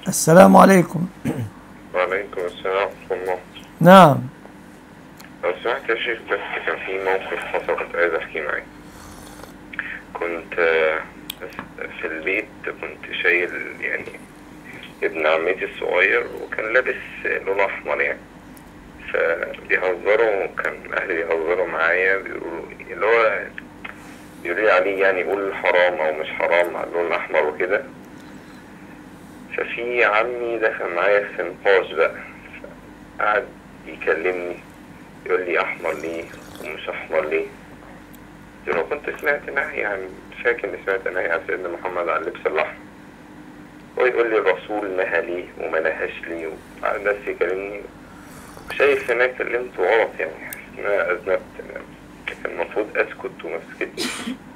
السلام عليكم. وعليكم السلام ورحمة الله. نعم. لو سمحت يا شيخ، بس كان في موقف حصل كنت عايز أحكي معاك. كنت في البيت، كنت شايل يعني ابن عمتي الصغير، وكان لابس لون أحمر يعني، فبيهزروا، كان أهلي بيهزروا معايا، بيقولوا اللي هو يقولي عليه يعني يقول حرام أو مش حرام على اللون الأحمر وكده. ففي عمي دخل معايا في نقاش بقى، قعد يكلمني يقول لي أحمر ليه ومش أحمر ليه. قلت له كنت سمعت نهي، يعني فاكر إني سمعت نهي عن سيدنا محمد عن لبس الأحمر، ويقول لي الرسول نهى ليه وما نهاش ليه، وقعد ناس يكلمني. شايف إن أنا اتكلمت غلط، يعني حاسس إن أنا أذنبت، كان المفروض أسكت وما سكتش.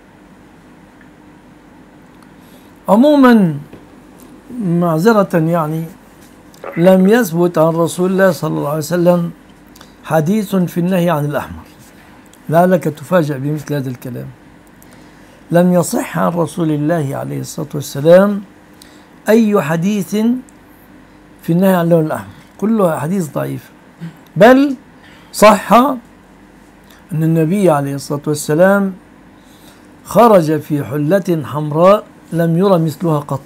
عموما معذرة يعني لم يثبت عن رسول الله صلى الله عليه وسلم حديث في النهي عن الأحمر. لعلك تفاجأ بمثل هذا الكلام. لم يصح عن رسول الله عليه الصلاة والسلام أي حديث في النهي عن اللون الأحمر، كلها حديث ضعيف. بل صح أن النبي عليه الصلاة والسلام خرج في حلة حمراء لم يرى مثلها قط،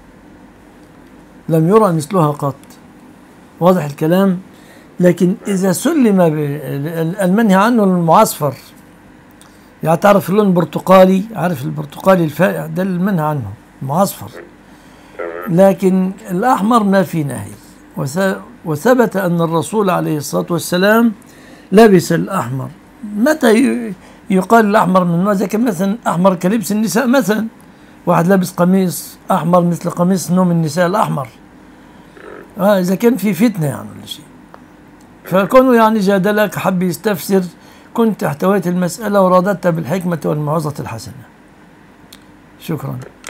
لم يرى مثلها قط. واضح الكلام. لكن إذا سلم المنهي عنه المعصفر، يعني تعرف اللون البرتقالي، عارف البرتقالي الفائع ده المنهي عنه المعصفر، لكن الأحمر ما في نهي. وثبت أن الرسول عليه الصلاة والسلام لبس الأحمر. متى يقال الأحمر من ماذا؟ كان مثلا أحمر كلبس النساء، مثلا واحد لابس قميص أحمر مثل قميص نوم النساء الأحمر، إذا كان في فتنة يعني ولا شيء. فكونه يعني جادلك، حب يستفسر، كنت احتويت المسألة ورددتها بالحكمة والموعظة الحسنة. شكرا.